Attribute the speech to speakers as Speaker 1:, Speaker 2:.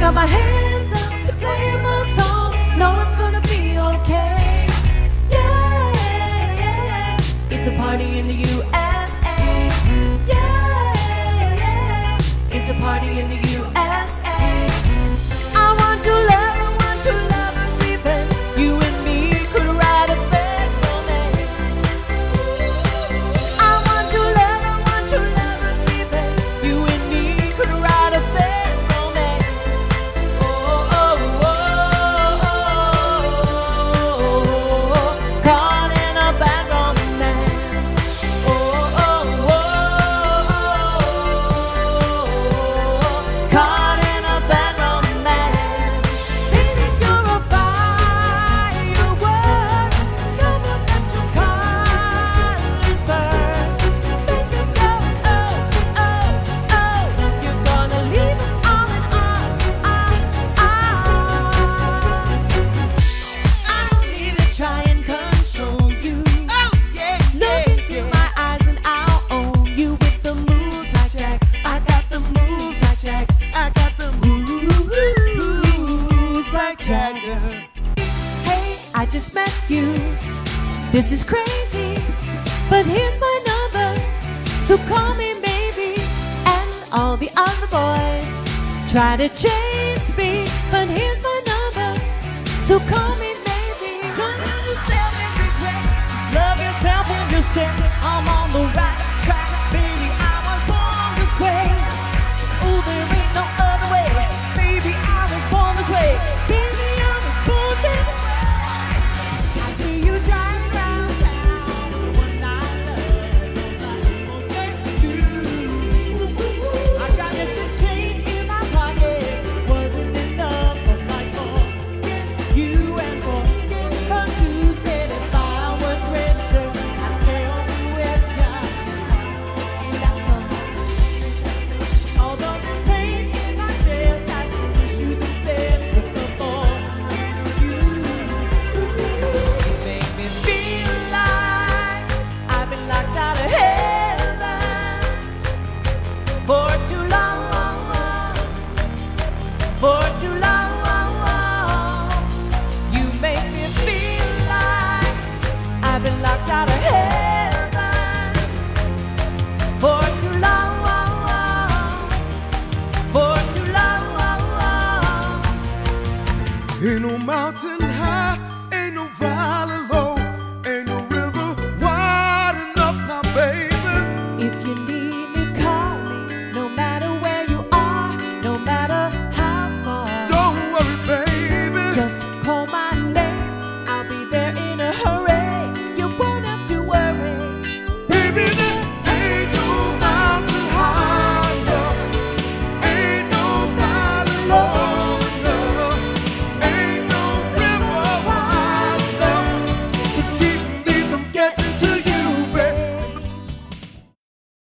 Speaker 1: got my hands up to play my song. Know it's gonna be okay. Yeah, yeah. It's a party in the USA. Yeah, yeah. It's a party in the USA. I want your love, I want your lovers weeping. You and me could write a bed romance. I want your love, I want your lovers weeping. You and me could write a bed romance. Oh, oh, oh, oh, caught in a bad romance. Oh, oh, oh, caught in a bad romance. Baby, you're a firework. Come on, let your colors burst. Make them go, oh, oh, oh. You're gonna leave it all and on. I don't need to try and control you.
Speaker 2: Oh, yeah,
Speaker 1: Look into my eyes and I'll own you with the moves I jack. I got the moves I jack.
Speaker 2: I got the
Speaker 1: Moves like
Speaker 2: Jagger.
Speaker 1: Hey, I just met you. This is crazy, but here's my number. So call me maybe. And all the other boys try to chase me, but here's my number. So call me maybe. Don't understand and regret. Love yourself when you say I'm on the right track, baby. I was born this way. Oh, there ain't no other way. Baby, I was born this way. Baby, I was born this way. I see you driving around town one night. I got this change in my pocket. Wasn't enough of my forget you and forget her to say that if I was richer, I'd stay on with ya. That's all. Although this pain in my chest, I can wish you the best with the boy you. You make me feel like I've been locked out of heaven for too long, for too long. You make me feel like I've been locked out of heaven for too long, for too long.
Speaker 2: Ain't no mountain